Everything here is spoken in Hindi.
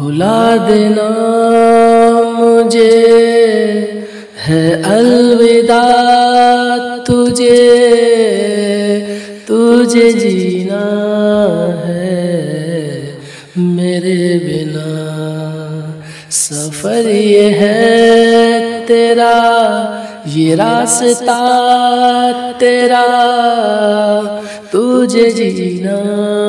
भुला देना मुझे है अलविदा तुझे, तुझे जीना है मेरे बिना। सफ़र ये है तेरा, ये रास्ता तेरा, तुझे जीना